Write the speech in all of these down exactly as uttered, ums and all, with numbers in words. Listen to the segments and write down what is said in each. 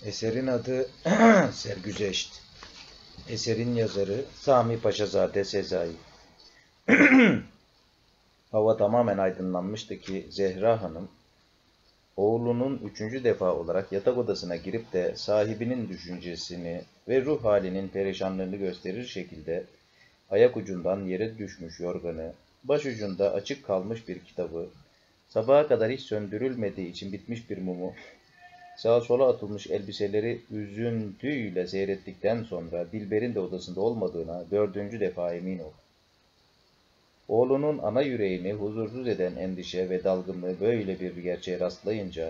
Eserin adı Sergüzeşt. Eserin yazarı Sami Paşazade Sezai. Hava tamamen aydınlanmıştı ki Zehra Hanım, oğlunun üçüncü defa olarak yatak odasına girip de sahibinin düşüncesini ve ruh halinin perişanlığını gösterir şekilde ayak ucundan yere düşmüş yorganı, baş ucunda açık kalmış bir kitabı, sabaha kadar hiç söndürülmediği için bitmiş bir mumu, sağa sola atılmış elbiseleri üzüntüyle seyrettikten sonra Dilber'in de odasında olmadığına dördüncü defa emin oldu. Oğlunun ana yüreğini huzursuz eden endişe ve dalgınlığı böyle bir gerçeğe rastlayınca,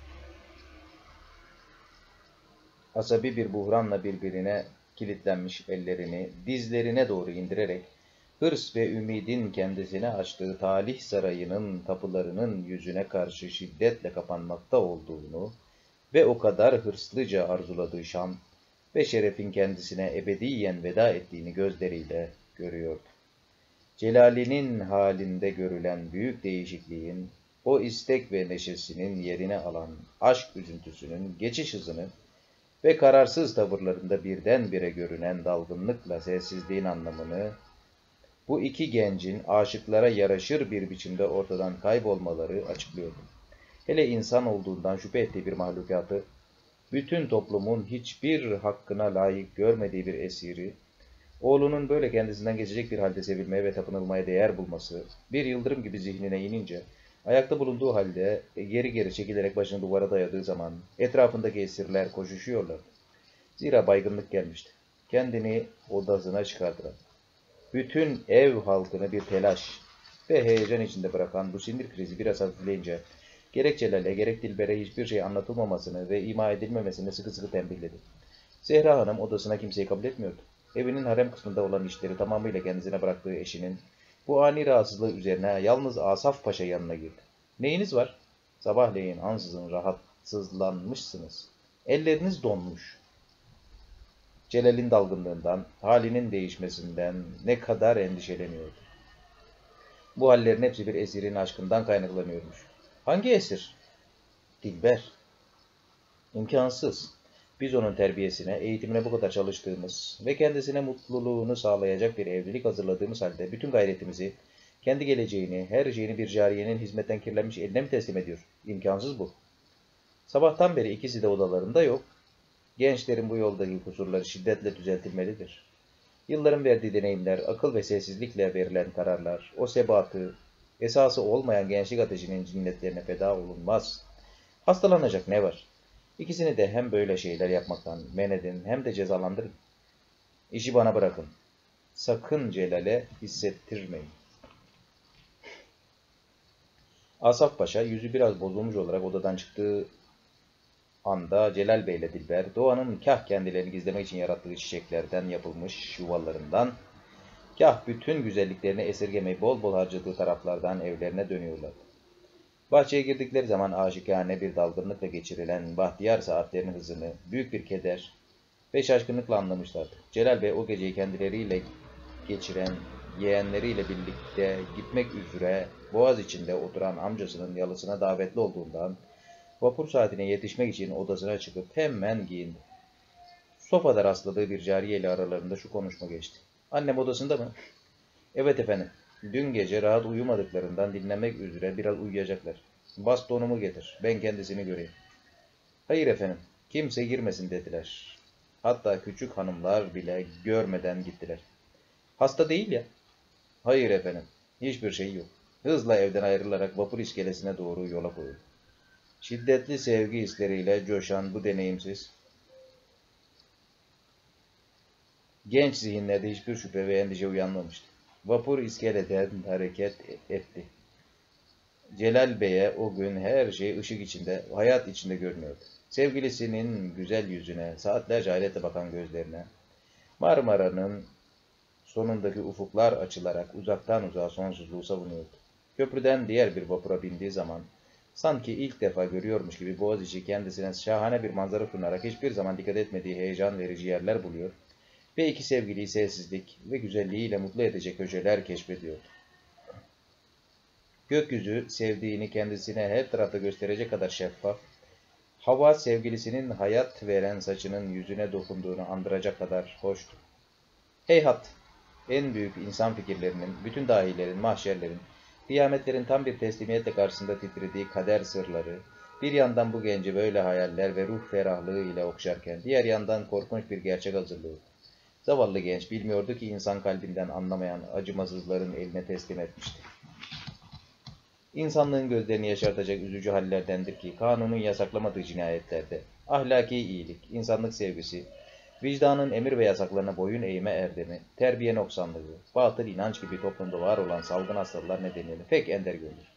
asabi bir buhranla birbirine kilitlenmiş ellerini dizlerine doğru indirerek, hırs ve ümidin kendisine açtığı talih sarayının kapılarının yüzüne karşı şiddetle kapanmakta olduğunu ve o kadar hırslıca arzuladığı şan ve şerefin kendisine ebediyen veda ettiğini gözleriyle görüyordu. Celali'nin halinde görülen büyük değişikliğin, o istek ve neşesinin yerine alan aşk üzüntüsünün geçiş hızını ve kararsız tavırlarında birdenbire görünen dalgınlıkla sessizliğin anlamını, bu iki gencin aşıklara yaraşır bir biçimde ortadan kaybolmaları açıklıyordu. Hele insan olduğundan şüphe ettiği bir mahlukatı, bütün toplumun hiçbir hakkına layık görmediği bir esiri, oğlunun böyle kendisinden geçecek bir halde sevilmeye ve tapınılmaya değer bulması, bir yıldırım gibi zihnine inince, ayakta bulunduğu halde geri geri çekilerek başını duvara dayadığı zaman, etrafındaki esirler koşuşuyorlar. Zira baygınlık gelmişti. Kendini odasına çıkardılar. Bütün ev halkını bir telaş ve heyecan içinde bırakan bu sinir krizi biraz hafifleyince, gerek Celal'e gerek Dilber'e hiçbir şey anlatılmamasını ve ima edilmemesini sıkı sıkı tembihledi. Zehra Hanım odasına kimseyi kabul etmiyordu. Evinin harem kısmında olan işleri tamamıyla kendisine bıraktığı eşinin bu ani rahatsızlığı üzerine yalnız Asaf Paşa yanına girdi. "Neyiniz var? Sabahleyin ansızın rahatsızlanmışsınız. Elleriniz donmuş." Celal'in dalgınlığından, halinin değişmesinden ne kadar endişeleniyordu. Bu hallerin hepsi bir esirin aşkından kaynaklanıyormuş. "Hangi esir?" "Dilber." "İmkansız. Biz onun terbiyesine, eğitimine bu kadar çalıştığımız ve kendisine mutluluğunu sağlayacak bir evlilik hazırladığımız halde bütün gayretimizi, kendi geleceğini, her şeyini bir cariyenin hizmetten kirlenmiş eline mi teslim ediyor? İmkansız bu. Sabahtan beri ikisi de odalarında yok. Gençlerin bu yoldaki kusurları şiddetle düzeltilmelidir. Yılların verdiği deneyimler, akıl ve sessizlikle verilen kararlar, o sebatı, esası olmayan gençlik ateşinin cinnetlerine feda olunmaz. Hastalanacak ne var? İkisini de hem böyle şeyler yapmaktan men edin hem de cezalandırın. İşi bana bırakın. Sakın Celal'e hissettirmeyin." Asaf Paşa yüzü biraz bozulmuş olarak odadan çıktığı anda Celal Bey ile Dilber, doğanın kah kendilerini gizlemek için yarattığı çiçeklerden yapılmış yuvalarından, kah bütün güzelliklerini esirgemeyi bol bol harcadığı taraflardan evlerine dönüyorlardı. Bahçeye girdikleri zaman aşikâne bir dalgınlıkla geçirilen bahtiyar saatlerin hızını büyük bir keder ve şaşkınlıkla anlamışlardı. Celal Bey o geceyi kendileriyle geçiren yeğenleriyle birlikte gitmek üzere Boğaz içinde oturan amcasının yalısına davetli olduğundan vapur saatine yetişmek için odasına çıkıp hemen giyindi. Sofada rastladığı bir cariye ile aralarında şu konuşma geçti. "Annem odasında mı?" "Evet efendim. Dün gece rahat uyumadıklarından dinlenmek üzere biraz uyuyacaklar. Bastonumu getir. Ben kendisini göreyim." "Hayır efendim. Kimse girmesin," dediler. Hatta küçük hanımlar bile görmeden gittiler. "Hasta değil ya?" "Hayır efendim. Hiçbir şey yok." Hızla evden ayrılarak vapur iskelesine doğru yola koyuldu. Şiddetli sevgi hisleriyle coşan bu deneyimsiz, genç zihinlerde hiçbir şüphe ve endişe uyanmamıştı. Vapur iskeleden hareket etti. Celal Bey'e o gün her şey ışık içinde, hayat içinde görünüyordu. Sevgilisinin güzel yüzüne, saatlerce hayretle bakan gözlerine, Marmara'nın sonundaki ufuklar açılarak uzaktan uzağa sonsuzluğu savunuyordu. Köprüden diğer bir vapura bindiği zaman, sanki ilk defa görüyormuş gibi Boğaziçi kendisine şahane bir manzara sunarak hiçbir zaman dikkat etmediği heyecan verici yerler buluyor ve iki sevgiliyi sessizlik ve güzelliğiyle mutlu edecek köşeler keşfediyordu. Gökyüzü sevdiğini kendisine her tarafta gösterecek kadar şeffaf, Hava sevgilisinin hayat veren saçının yüzüne dokunduğunu andıracak kadar hoştu. Heyhat! En büyük insan fikirlerinin, bütün dahilerin, mahşerlerin, kıyametlerin tam bir teslimiyetle karşısında titrediği kader sırları, bir yandan bu genci böyle hayaller ve ruh ferahlığı ile okşarken, diğer yandan korkunç bir gerçek hazırlığı. Zavallı genç bilmiyordu ki insan kalbinden anlamayan acımasızların eline teslim etmişti. İnsanlığın gözlerini yaşartacak üzücü hallerdendir ki, kanunun yasaklamadığı cinayetlerde, ahlaki iyilik, insanlık sevgisi, vicdanın emir ve yasaklarına boyun eğme erdemi, terbiye noksanlığı, batıl inanç gibi toplumda var olan salgın hastalıklar nedeniyle pek ender görülür.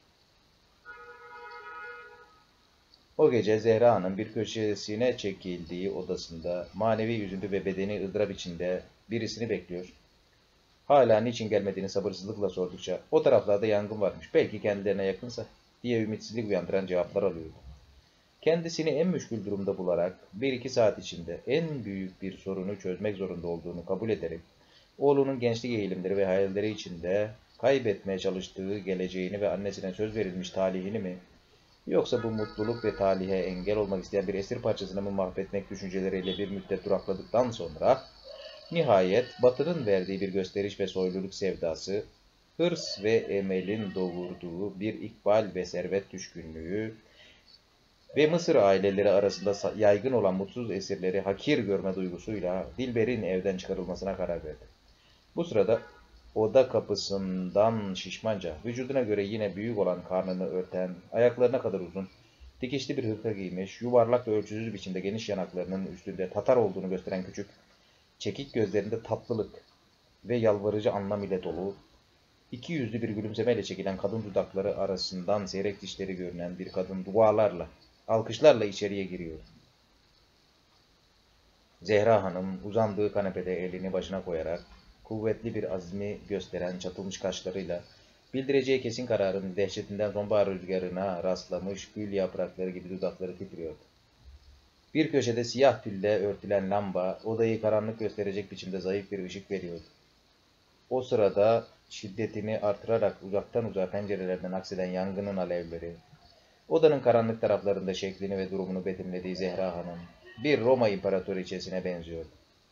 O gece Zehra'nın bir köşesine çekildiği odasında manevi üzüntü ve bedeni ızdırap içinde birisini bekliyor. Hala niçin gelmediğini sabırsızlıkla sordukça o taraflarda yangın varmış, belki kendilerine yakınsa diye ümitsizlik uyandıran cevaplar alıyordu. Kendisini en müşkül durumda bularak bir iki saat içinde en büyük bir sorunu çözmek zorunda olduğunu kabul ederek oğlunun gençlik eğilimleri ve hayalleri içinde kaybetmeye çalıştığı geleceğini ve annesine söz verilmiş talihini mi, yoksa bu mutluluk ve talihe engel olmak isteyen bir esir parçasını mı mahvetmek düşünceleriyle bir müddet durakladıktan sonra nihayet Batı'nın verdiği bir gösteriş ve soyluluk sevdası, hırs ve emelin doğurduğu bir ikbal ve servet düşkünlüğü ve Mısır aileleri arasında yaygın olan mutsuz esirleri hakir görme duygusuyla Dilber'in evden çıkarılmasına karar verdi. Bu sırada oda kapısından şişmanca, vücuduna göre yine büyük olan karnını örten, ayaklarına kadar uzun, dikişli bir hırka giymiş, yuvarlak ve ölçüsüz biçimde geniş yanaklarının üstünde Tatar olduğunu gösteren küçük, çekik gözlerinde tatlılık ve yalvarıcı anlam ile dolu, iki yüzlü bir gülümsemeyle çekilen kadın dudakları arasından seyrek dişleri görünen bir kadın dualarla, alkışlarla içeriye giriyor. Zehra Hanım uzandığı kanepede elini başına koyarak, kuvvetli bir azmi gösteren çatılmış kaşlarıyla, bildireceği kesin kararın dehşetinden sonbahar rüzgarına rastlamış gül yaprakları gibi dudakları titriyordu. Bir köşede siyah tülle örtülen lamba, odayı karanlık gösterecek biçimde zayıf bir ışık veriyordu. O sırada şiddetini artırarak uzaktan uzağa pencerelerden akseden yangının alevleri, odanın karanlık taraflarında şeklini ve durumunu betimlediği Zehra Hanım, bir Roma imparatoriçesine benziyordu.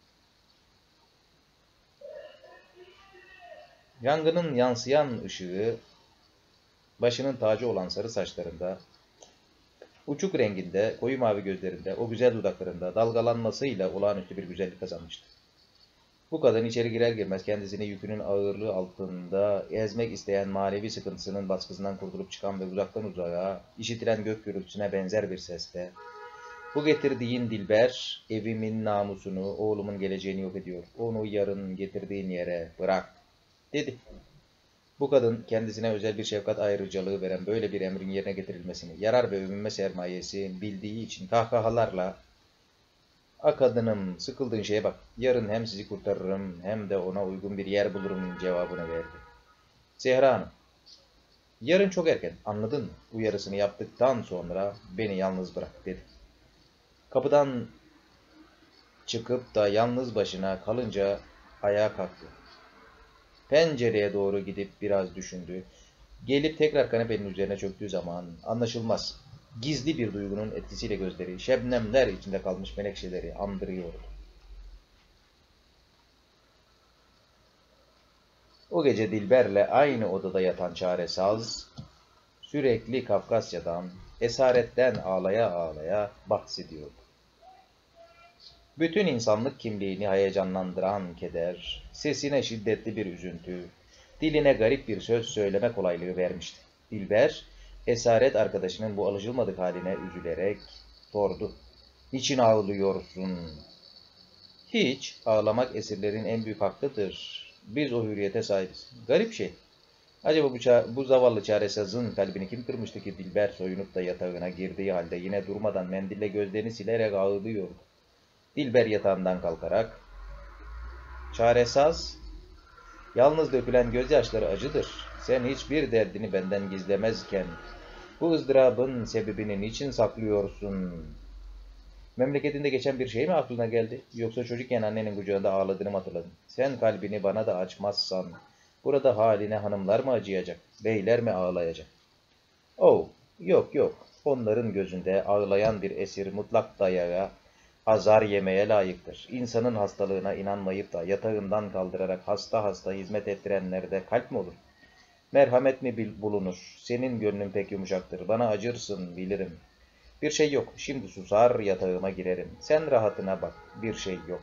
Yangının yansıyan ışığı, başının tacı olan sarı saçlarında, uçuk renginde, koyu mavi gözlerinde, o güzel dudaklarında dalgalanmasıyla olağanüstü bir güzellik kazanmıştı. Bu kadın içeri girer girmez kendisini yükünün ağırlığı altında ezmek isteyen manevi sıkıntısının baskısından kurtulup çıkan ve uzaktan uzağa işitilen gök gürültüsüne benzer bir sesle "Bu getirdiğin Dilber, evimin namusunu, oğlumun geleceğini yok ediyor. Onu yarın getirdiğin yere bırak," dedi. Bu kadın kendisine özel bir şefkat ayrıcalığı veren böyle bir emrin yerine getirilmesini yarar ve övünme sermayesi bildiği için kahkahalarla "A kadınım, sıkıldığın şeye bak, yarın hem sizi kurtarırım hem de ona uygun bir yer bulurum" cevabını verdi. Zehra Hanım, "Yarın çok erken, anladın mı? Uyarısını yaptıktan sonra beni yalnız bırak," dedi. Kapıdan çıkıp da yalnız başına kalınca ayağa kalktı. Pencereye doğru gidip biraz düşündü. Gelip tekrar kanepenin üzerine çöktüğü zaman anlaşılmaz, gizli bir duygunun etkisiyle gözleri şebnemler içinde kalmış menekşeleri andırıyordu. O gece Dilber'le aynı odada yatan Çaresaz, sürekli Kafkasya'dan, esaretten ağlaya ağlaya bahsediyordu. Bütün insanlık kimliğini heyecanlandıran keder, sesine şiddetli bir üzüntü, diline garip bir söz söyleme kolaylığı vermişti. Dilber, esaret arkadaşının bu alışılmadık haline üzülerek sordu. "Niçin ağlıyorsun?" "Hiç, ağlamak esirlerin en büyük hakkıdır. Biz o hürriyete sahibiz." "Garip şey. Acaba bu, bu zavallı Çaresaz'ın kalbini kim kırmıştı ki?" Dilber soyunup da yatağına girdiği halde yine durmadan mendille gözlerini silerek ağlıyordu. Dilber yatağından kalkarak, "Çaresaz, yalnız dökülen gözyaşları acıdır. Sen hiçbir derdini benden gizlemezken bu ızdırabın sebebini niçin saklıyorsun? Memleketinde geçen bir şey mi aklına geldi? Yoksa çocukken annenin kucağında ağladığını mı hatırladın? Sen kalbini bana da açmazsan burada haline hanımlar mı acıyacak, beyler mi ağlayacak?" "Oh, yok yok, Onların gözünde ağlayan bir esir mutlak dayağa, azar yemeye layıktır. İnsanın hastalığına inanmayıp da yatağından kaldırarak hasta hasta hizmet ettirenlerde kalp mi olur? Merhamet mi bulunur? Senin gönlün pek yumuşaktır. Bana acırsın, bilirim. Bir şey yok. Şimdi susar, yatağıma girerim. Sen rahatına bak. Bir şey yok.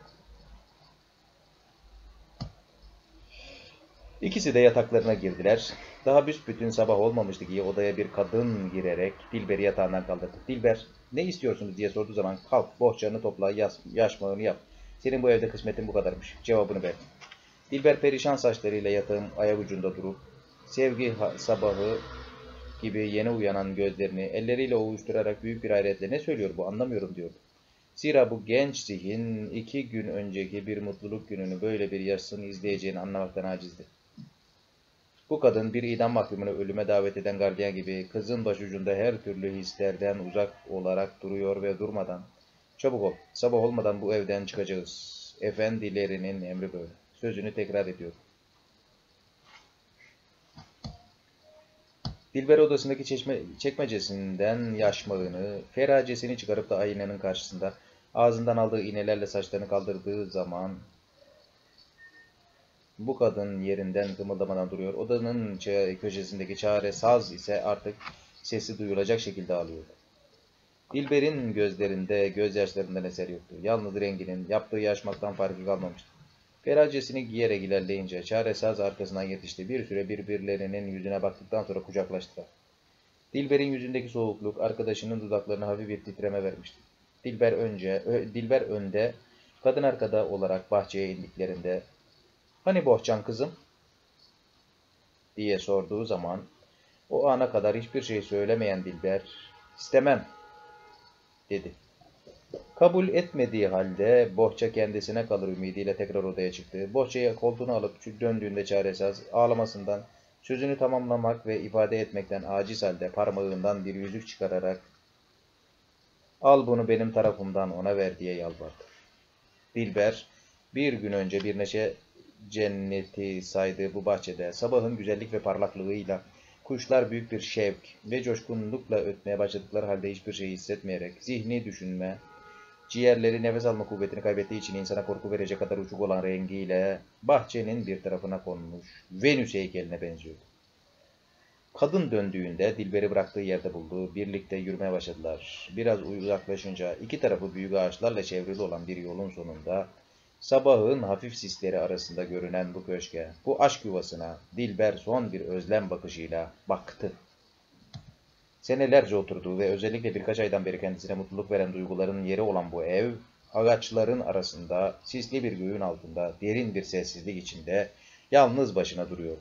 İkisi de yataklarına girdiler. Daha büsbütün sabah olmamıştı ki odaya bir kadın girerek Dilber'i yatağından kaldırdı. Dilber, ne istiyorsunuz diye sorduğu zaman, kalk, bohçanı topla, yas, yaşmağını yap. Senin bu evde kısmetin bu kadarmış. Cevabını ver. Dilber perişan saçlarıyla yatağın ayak ucunda durup, sevgi sabahı gibi yeni uyanan gözlerini elleriyle ovuşturarak büyük bir hayretle ne söylüyor bu, anlamıyorum diyordu. Zira bu genç zihin iki gün önceki bir mutluluk gününü böyle bir yaşını izleyeceğini anlamaktan acizdi. Bu kadın bir idam mahkumunu ölüme davet eden gardiyan gibi kızın başucunda her türlü hislerden uzak olarak duruyor ve durmadan, çabuk ol, sabah olmadan bu evden çıkacağız. Efendilerinin emri böyle. Sözünü tekrar ediyor. Dilber odasındaki çeşme, çekmecesinden yaşmağını, feracesini çıkarıp da aynanın karşısında ağzından aldığı iğnelerle saçlarını kaldırdığı zaman bu kadın yerinden kımıldamadan duruyor. Odanın köşesindeki çare saz ise artık sesi duyulacak şekilde ağlıyordu. Dilber'in gözlerinde gözyaşlarından eser yoktu. Yalnız renginin yaptığı yaşmaktan farkı kalmamıştı. Feracesini giyerek ilerleyince çaresaz arkasından yetişti. Bir süre birbirlerinin yüzüne baktıktan sonra kucaklaştılar. Dilber'in yüzündeki soğukluk arkadaşının dudaklarına hafif bir titreme vermişti. Dilber önce, ö, Dilber önde, kadın arkada olarak bahçeye indiklerinde "Hani bohçan kızım?" diye sorduğu zaman o ana kadar hiçbir şey söylemeyen Dilber "İstemem," dedi. Kabul etmediği halde bohça kendisine kalır ümidiyle tekrar odaya çıktı. Bohçaya koltuğunu alıp döndüğünde çaresaz, ağlamasından, sözünü tamamlamak ve ifade etmekten aciz halde parmağından bir yüzük çıkararak "Al bunu benim tarafımdan ona ver," diye yalvardı. Dilber bir gün önce bir neşe cenneti saydığı bu bahçede sabahın güzellik ve parlaklığıyla kuşlar büyük bir şevk ve coşkunlukla ötmeye başladıkları halde hiçbir şey hissetmeyerek zihni düşünme, ciğerleri nefes alma kuvvetini kaybettiği için insana korku verecek kadar uçuk olan rengiyle bahçenin bir tarafına konmuş Venüs heykeline benziyordu. Kadın döndüğünde Dilber'i bıraktığı yerde buldu. Birlikte yürümeye başladılar. Biraz uzaklaşınca iki tarafı büyük ağaçlarla çevrili olan bir yolun sonunda sabahın hafif sisleri arasında görünen bu köşke, bu aşk yuvasına Dilber son bir özlem bakışıyla baktı. Senelerce oturduğu ve özellikle birkaç aydan beri kendisine mutluluk veren duyguların yeri olan bu ev, ağaçların arasında, sisli bir göğün altında, derin bir sessizlik içinde yalnız başına duruyordu.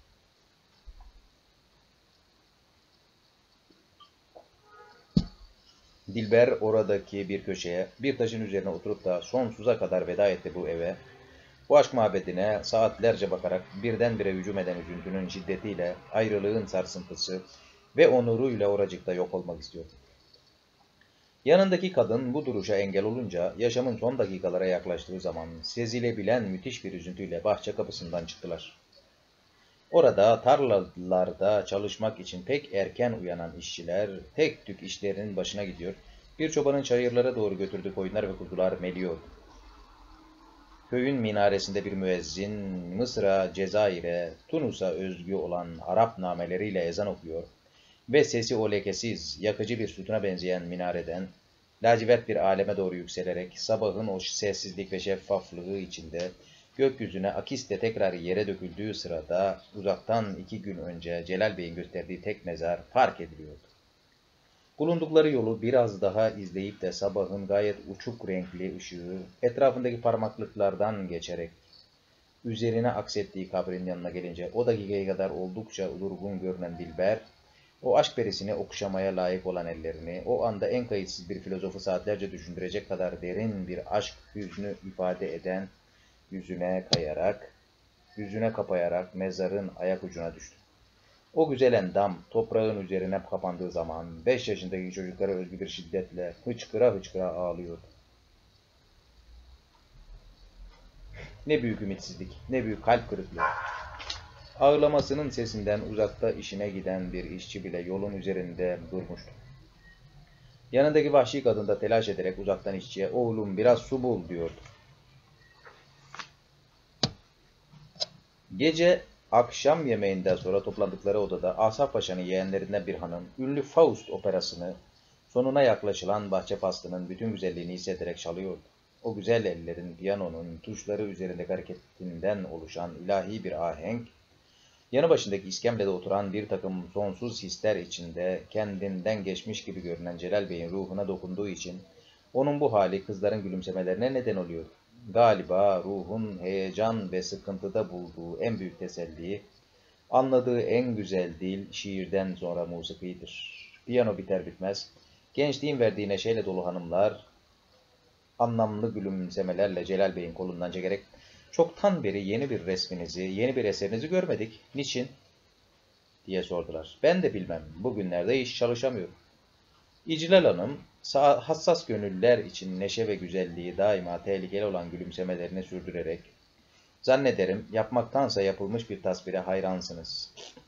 Dilber oradaki bir köşeye, bir taşın üzerine oturup da sonsuza kadar veda etti bu eve. Bu aşk mabedine saatlerce bakarak birdenbire hücum eden üzüntünün şiddetiyle, ayrılığın sarsıntısı ve onuruyla oracıkta yok olmak istiyordu. Yanındaki kadın bu duruşa engel olunca yaşamın son dakikalara yaklaştığı zaman sezilebilen müthiş bir üzüntüyle bahçe kapısından çıktılar. Orada tarlalarda çalışmak için pek erken uyanan işçiler tek tük işlerinin başına gidiyor, bir çobanın çayırlara doğru götürdüğü koyunlar ve kuzular meliyordu. Köyün minaresinde bir müezzin Mısır'a, Cezayir'e, Tunus'a özgü olan Arap nameleriyle ezan okuyor ve sesi o lekesiz, yakıcı bir sütuna benzeyen minareden lacivert bir aleme doğru yükselerek sabahın o sessizlik ve şeffaflığı içinde gökyüzüne akisle tekrar yere döküldüğü sırada uzaktan iki gün önce Celal Bey'in gösterdiği tek mezar fark ediliyordu. Bulundukları yolu biraz daha izleyip de sabahın gayet uçuk renkli ışığı etrafındaki parmaklıklardan geçerek üzerine aksettiği kabrin yanına gelince o dakikaya kadar oldukça durgun görünen Dilber, o aşk perisini okşamaya layık olan ellerini, o anda en kayıtsız bir filozofu saatlerce düşündürecek kadar derin bir aşk hüznü ifade eden yüzüne kayarak, yüzüne kapayarak mezarın ayak ucuna düştü. O güzel endam toprağın üzerine kapandığı zaman beş yaşındaki çocuklara özgü bir şiddetle hıçkıra hıçkıra ağlıyordu. Ne büyük ümitsizlik, ne büyük kalp kırıklığı. Ağlamasının sesinden uzakta işine giden bir işçi bile yolun üzerinde durmuştu. Yanındaki vahşi kadın da telaş ederek uzaktan işçiye "Oğlum biraz su bul" diyordu. Gece akşam yemeğinden sonra toplandıkları odada Asaf Paşa'nın yeğenlerinden bir hanım, ünlü Faust operasını sonuna yaklaşılan bahçe faslının bütün güzelliğini hissederek çalıyordu. O güzel ellerin piyanonun tuşları üzerindeki hareketinden oluşan ilahi bir ahenk, yanı başındaki iskemlede oturan bir takım sonsuz hisler içinde kendinden geçmiş gibi görünen Celal Bey'in ruhuna dokunduğu için onun bu hali kızların gülümsemelerine neden oluyordu. Galiba ruhun heyecan ve sıkıntıda bulduğu en büyük teselli, anladığı en güzel dil şiirden sonra musikidir. Piyano biter bitmez, gençliğin verdiği neşeyle dolu hanımlar, anlamlı gülümsemelerle Celal Bey'in kolundan çekerek "Çoktan beri yeni bir resminizi, yeni bir eserinizi görmedik. Niçin?" diye sordular. "Ben de bilmem. Bugünlerde hiç çalışamıyorum." İclal Hanım, hassas gönüller için neşe ve güzelliği daima tehlikeli olan gülümsemelerini sürdürerek, "Zannederim yapmaktansa yapılmış bir tasvire hayransınız."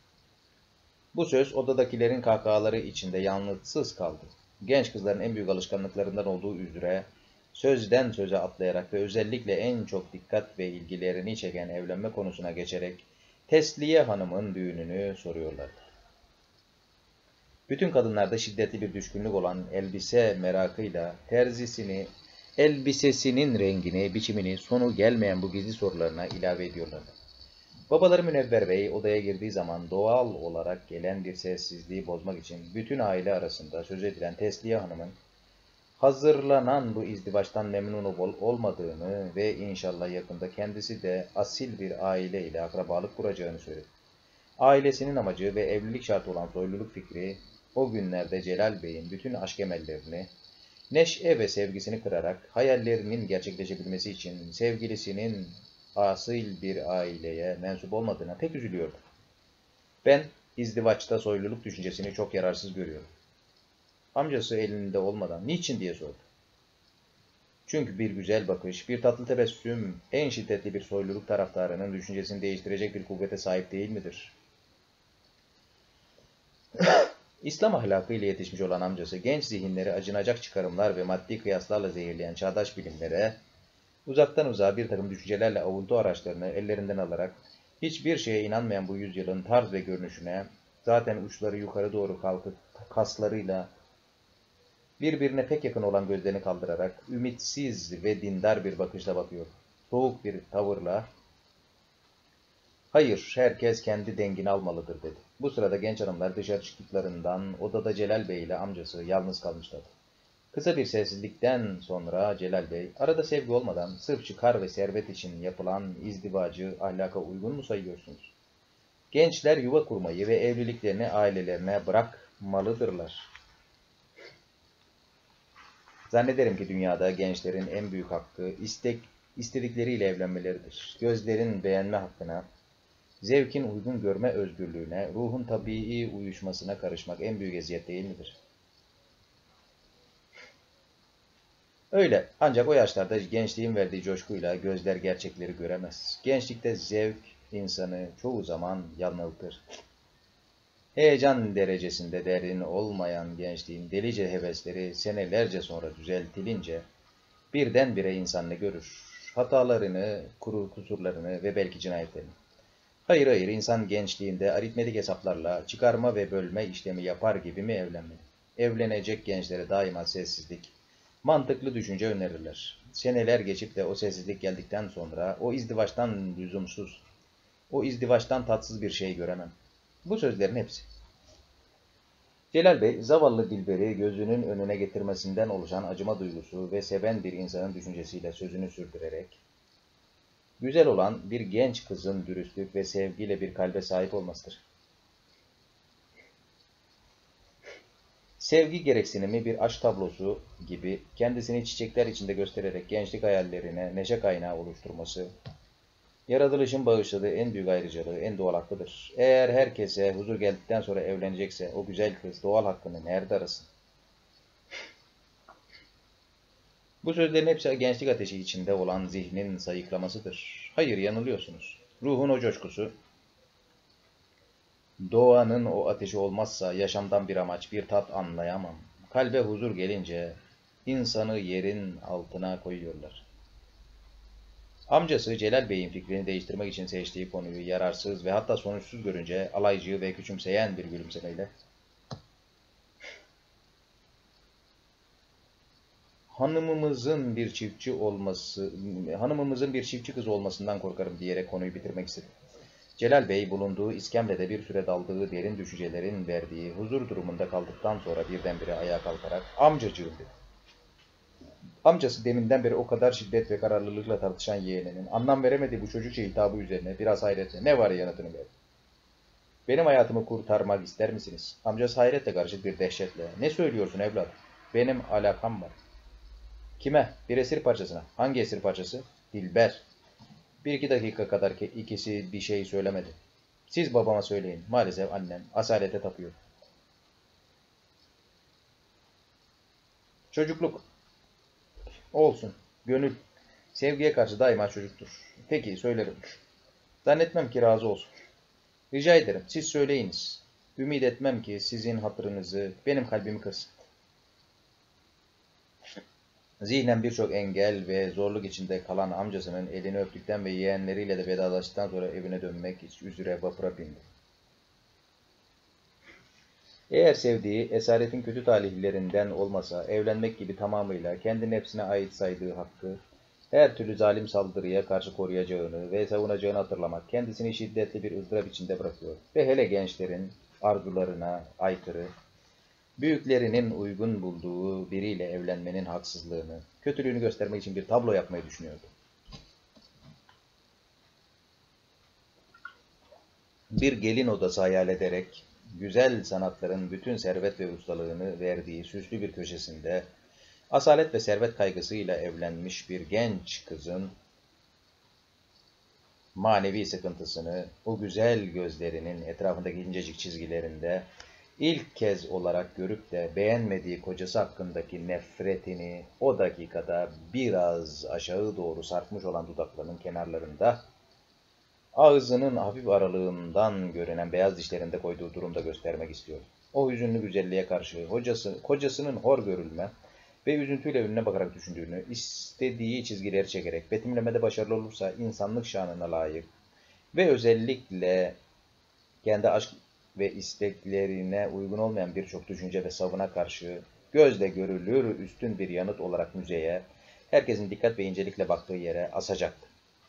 Bu söz odadakilerin kahkahaları içinde yanıtsız kaldı. Genç kızların en büyük alışkanlıklarından olduğu üzere sözden söze atlayarak ve özellikle en çok dikkat ve ilgilerini çeken evlenme konusuna geçerek Tesliye Hanım'ın düğününü soruyorlardı. Bütün kadınlarda şiddetli bir düşkünlük olan elbise merakıyla terzisini, elbisesinin rengini, biçimini sonu gelmeyen bu gizli sorularına ilave ediyorlardı. Babaları Münevver Bey odaya girdiği zaman doğal olarak gelen bir sessizliği bozmak için bütün aile arasında söz edilen Tesliye Hanım'ın hazırlanan bu izdivaçtan memnun ol olmadığını ve inşallah yakında kendisi de asil bir aile ile akrabalık kuracağını söyledi. Ailesinin amacı ve evlilik şartı olan soyluluk fikri o günlerde Celal Bey'in bütün aşk emellerini, neşe ve sevgisini kırarak hayallerinin gerçekleşebilmesi için sevgilisinin asil bir aileye mensup olmadığına pek üzülüyordu. "Ben izdivaçta soyluluk düşüncesini çok yararsız görüyorum." Amcası elinde olmadan "Niçin?" diye sordu. "Çünkü bir güzel bakış, bir tatlı tebessüm en şiddetli bir soyluluk taraftarının düşüncesini değiştirecek bir kuvvete sahip değil midir?" İslam ahlakıyla yetişmiş olan amcası genç zihinleri acınacak çıkarımlar ve maddi kıyaslarla zehirleyen çağdaş bilimlere, uzaktan uzağa bir takım düşüncelerle avuntu araçlarını ellerinden alarak hiçbir şeye inanmayan bu yüzyılın tarz ve görünüşüne, zaten uçları yukarı doğru kalkıp kaslarıyla birbirine pek yakın olan gözlerini kaldırarak ümitsiz ve dindar bir bakışla bakıyor. Soğuk bir tavırla "Hayır, herkes kendi dengini almalıdır" dedi. Bu sırada genç hanımlar dışarı çıktıklarından odada Celal Bey ile amcası yalnız kalmışlardı. Kısa bir sessizlikten sonra Celal Bey, "Arada sevgi olmadan sırf çıkar ve servet için yapılan izdivacı ahlaka uygun mu sayıyorsunuz? Gençler yuva kurmayı ve evliliklerini ailelerine bırakmalıdırlar. Zannederim ki dünyada gençlerin en büyük hakkı istek, istedikleriyle evlenmeleridir. Gözlerin beğenme hakkına, zevkin uygun görme özgürlüğüne, ruhun tabii uyuşmasına karışmak en büyük eziyet değil midir?" Öyle. Ancak o yaşlarda gençliğin verdiği coşkuyla gözler gerçekleri göremez. Gençlikte zevk insanı çoğu zaman yanıltır. Heyecan derecesinde derin olmayan gençliğin delice hevesleri senelerce sonra düzeltilince birdenbire insan ne görür? Hatalarını, kuru kusurlarını ve belki cinayetlerini. Hayır hayır, insan gençliğinde aritmetik hesaplarla çıkarma ve bölme işlemi yapar gibi mi evlenmeli? Evlenecek gençlere daima sessizlik, mantıklı düşünce önerirler. Seneler geçip de o sessizlik geldikten sonra o izdivaçtan lüzumsuz, o izdivaçtan tatsız bir şey göremem. Bu sözlerin hepsi. Celal Bey, zavallı Dilber'i gözünün önüne getirmesinden oluşan acıma duygusu ve seven bir insanın düşüncesiyle sözünü sürdürerek, güzel olan bir genç kızın dürüstlük ve sevgiyle bir kalbe sahip olmasıdır. Sevgi gereksinimi bir aşk tablosu gibi kendisini çiçekler içinde göstererek gençlik hayallerine neşe kaynağı oluşturması, yaratılışın bağışladığı en büyük ayrıcalığı, en doğal hakkıdır. Eğer herkese huzur geldikten sonra evlenecekse o güzel kız doğal hakkını nerede arasın? Bu sözlerin hepsi gençlik ateşi içinde olan zihnin sayıklamasıdır. Hayır, yanılıyorsunuz. Ruhun o coşkusu, doğanın o ateşi olmazsa yaşamdan bir amaç, bir tat anlayamam. Kalbe huzur gelince insanı yerin altına koyuyorlar. Amcası Celal Bey'in fikrini değiştirmek için seçtiği konuyu yararsız ve hatta sonuçsuz görünce alaycı ve küçümseyen bir gülümsemeyle hanımımızın bir çiftçi olması, hanımımızın bir çiftçi kız olmasından korkarım diyerek konuyu bitirmek istedi. Celal Bey bulunduğu iskemlede bir süre daldığı derin düşüncelerin verdiği huzur durumunda kaldıktan sonra birdenbire ayağa kalkarak amcacığım dedi. Amcası deminden beri o kadar şiddet ve kararlılıkla tartışan yeğeninin anlam veremediği bu çocukça hitabı üzerine biraz hayretle ne var yanıtını verdi. Benim hayatımı kurtarmak ister misiniz? Amcası hayretle karışık bir dehşetle. Ne söylüyorsun evladım? Benim alakam var. Kime? Bir esir parçasına. Hangi esir parçası? Dilber. Bir iki dakika kadar ikisi bir şey söylemedi. Siz babama söyleyin. Maalesef annem asalete tapıyor. Çocukluk. Olsun. Gönül. Sevgiye karşı daima çocuktur. Peki söylerim. Zannetmem ki razı olsun. Rica ederim siz söyleyiniz. Ümit etmem ki sizin hatırınızı benim kalbimi kırsın. Zihnen birçok engel ve zorluk içinde kalan amcasının elini öptükten ve yeğenleriyle de vedalaştıktan sonra evine dönmek üzere vapura bindi. Eğer sevdiği, esaretin kötü talihlerinden olmasa, evlenmek gibi tamamıyla kendi nefsine ait saydığı hakkı, her türlü zalim saldırıya karşı koruyacağını ve savunacağını hatırlamak, kendisini şiddetli bir ızdırap içinde bırakıyor. Ve hele gençlerin arzularına aykırı, büyüklerinin uygun bulduğu biriyle evlenmenin haksızlığını, kötülüğünü göstermek için bir tablo yapmayı düşünüyordu. Bir gelin odası hayal ederek, güzel sanatların bütün servet ve ustalığını verdiği süslü bir köşesinde, asalet ve servet kaygısıyla evlenmiş bir genç kızın manevi sıkıntısını, o güzel gözlerinin etrafındaki incecik çizgilerinde ilk kez olarak görüp de beğenmediği kocası hakkındaki nefretini o dakikada biraz aşağı doğru sarkmış olan dudaklarının kenarlarında, ağzının hafif aralığından görünen beyaz dişlerinde koyduğu durumda göstermek istiyor. O hüzünlü güzelliğe karşı hocası, kocasının hor görülme ve üzüntüyle önüne bakarak düşündüğünü, istediği çizgileri çekerek betimlemede başarılı olursa insanlık şanına layık ve özellikle kendi aşk ve isteklerine uygun olmayan birçok düşünce ve savına karşı gözle görülür üstün bir yanıt olarak müzeye, herkesin dikkat ve incelikle baktığı yere asacaktı.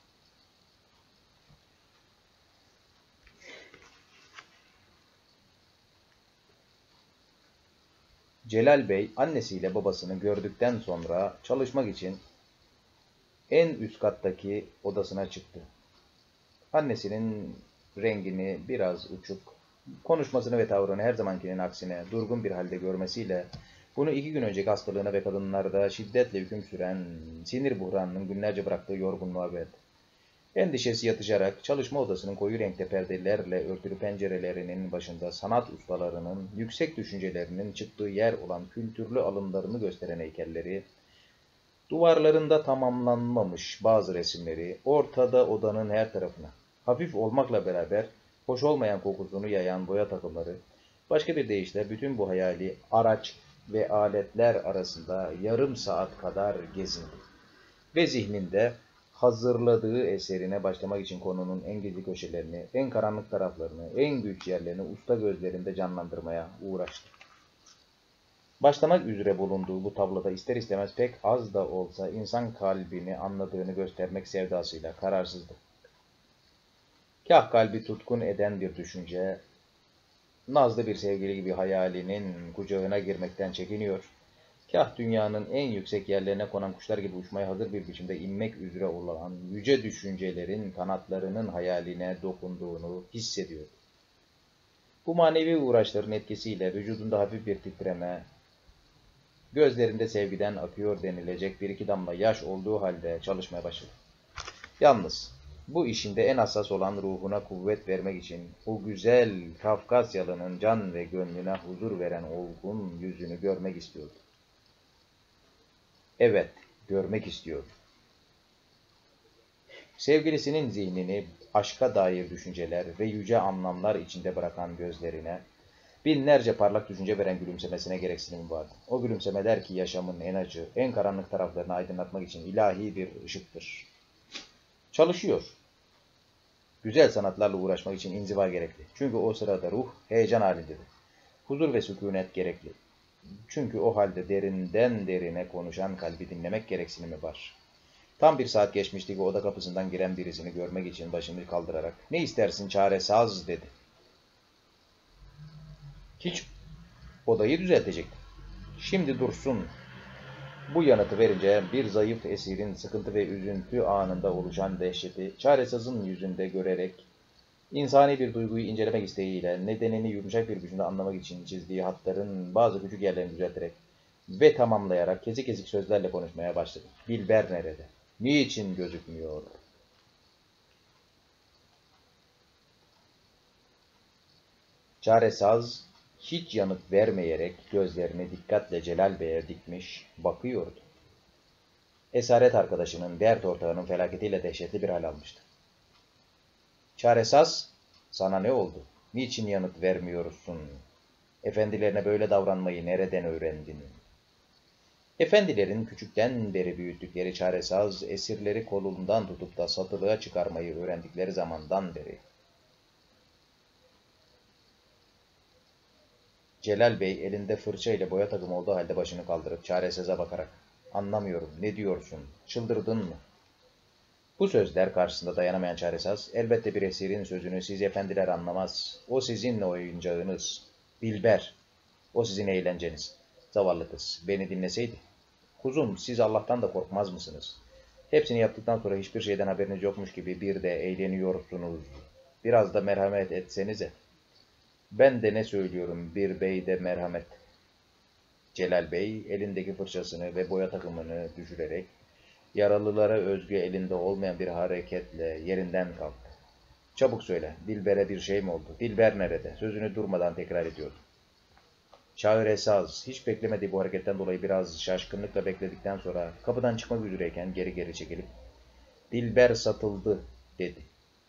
Celal Bey annesiyle babasını gördükten sonra çalışmak için en üst kattaki odasına çıktı. Annesinin rengini biraz uçuk, konuşmasını ve tavrını her zamankinin aksine durgun bir halde görmesiyle bunu iki gün önceki hastalığına ve kadınlarda şiddetle hüküm süren sinir buhranının günlerce bıraktığı yorgunluğa verdi. Endişesi yatışarak çalışma odasının koyu renkte perdelerle örtülü pencerelerinin başında sanat ustalarının yüksek düşüncelerinin çıktığı yer olan kültürlü alımlarını gösteren heykelleri, duvarlarında tamamlanmamış bazı resimleri, ortada odanın her tarafına, hafif olmakla beraber hoş olmayan kokusunu yayan boya takımları, başka bir deyişle bütün bu hayali araç ve aletler arasında yarım saat kadar gezindi. Ve zihninde hazırladığı eserine başlamak için konunun en gizli köşelerini, en karanlık taraflarını, en güç yerlerini usta gözlerinde canlandırmaya uğraştı. Başlamak üzere bulunduğu bu tabloda ister istemez pek az da olsa insan kalbini anladığını göstermek sevdasıyla kararsızdı. Kah kalbi tutkun eden bir düşünce, nazlı bir sevgili gibi hayalinin kucağına girmekten çekiniyor, kah dünyanın en yüksek yerlerine konan kuşlar gibi uçmaya hazır bir biçimde inmek üzere olan yüce düşüncelerin kanatlarının hayaline dokunduğunu hissediyor. Bu manevi uğraşların etkisiyle vücudunda hafif bir titreme, gözlerinde sevgiden akıyor denilecek bir iki damla yaş olduğu halde çalışmaya başladı. Yalnız bu işinde en hassas olan ruhuna kuvvet vermek için o güzel Kafkasyalı'nın can ve gönlüne huzur veren olgun yüzünü görmek istiyordu. Evet, görmek istiyordu. Sevgilisinin zihnini aşka dair düşünceler ve yüce anlamlar içinde bırakan gözlerine, Binlerce parlak düşünce veren gülümsemesine gereksinim vardı. O gülümseme der ki yaşamın en acı, en karanlık taraflarını aydınlatmak için ilahi bir ışıktır. Çalışıyor. Güzel sanatlarla uğraşmak için inziva gerekli. Çünkü o sırada ruh heyecan halindedir. Huzur ve sükunet gerekli. Çünkü o halde derinden derine konuşan kalbi dinlemek gereksinimi var. Tam bir saat geçmişti ki oda kapısından giren birisini görmek için başını kaldırarak "Ne istersin çaresaz?" dedi. Hiç, odayı düzeltecektim. Şimdi dursun. Bu yanıtı verince bir zayıf esirin sıkıntı ve üzüntü anında oluşan dehşeti çaresizin yüzünde görerek insani bir duyguyu incelemek isteğiyle nedenini yumuşak bir biçimde anlamak için çizdiği hatların bazı küçük yerlerini düzelterek ve tamamlayarak kesik kesik sözlerle konuşmaya başladı. Dilber nerede? Niçin gözükmüyor? Çaresaz hiç yanıt vermeyerek gözlerini dikkatle Celal Bey'e dikmiş bakıyordu. Esaret arkadaşının, dert ortağının felaketiyle dehşetli bir hal almıştı. Çaresaz, sana ne oldu? Niçin yanıt vermiyorsun? Efendilerine böyle davranmayı nereden öğrendin? Efendilerin küçükten beri büyüttükleri çaresaz, esirleri kolundan tutup da satılığa çıkarmayı öğrendikleri zamandan beri. Celal Bey elinde fırça ile boya takımı olduğu halde başını kaldırıp çaresize bakarak "Anlamıyorum, ne diyorsun, çıldırdın mı?" Bu sözler karşısında dayanamayan çaresaz, elbette bir esirin sözünü siz efendiler anlamaz. O sizin oyuncağınız. Dilber, o sizin eğlenceniz. Zavallı kız, beni dinleseydi. Kuzum, siz Allah'tan da korkmaz mısınız? Hepsini yaptıktan sonra hiçbir şeyden haberiniz yokmuş gibi bir de eğleniyorsunuz. Biraz da merhamet etsenize. Ben de ne söylüyorum, bir bey de merhamet. Celal Bey elindeki fırçasını ve boya takımını düşürerek yaralılara özgü elinde olmayan bir hareketle yerinden kalktı. Çabuk söyle, Dilber'e bir şey mi oldu? Dilber nerede? Sözünü durmadan tekrar ediyordu. Şahiresaz hiç beklemediği bu hareketten dolayı biraz şaşkınlıkla bekledikten sonra kapıdan çıkmak üzereyken geri geri çekilip "Dilber satıldı" dedi.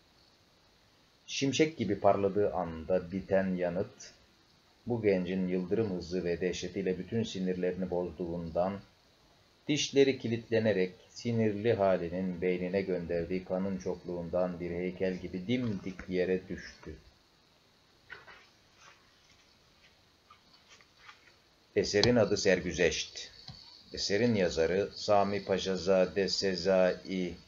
Şimşek gibi parladığı anda biten yanıt, bu gencin yıldırım hızı ve dehşetiyle bütün sinirlerini bozduğundan, dişleri kilitlenerek sinirli halinin beynine gönderdiği kanın çokluğundan bir heykel gibi dimdik yere düştü. Eserin adı Sergüzeşt. Eserin yazarı Sami Paşazade Sezai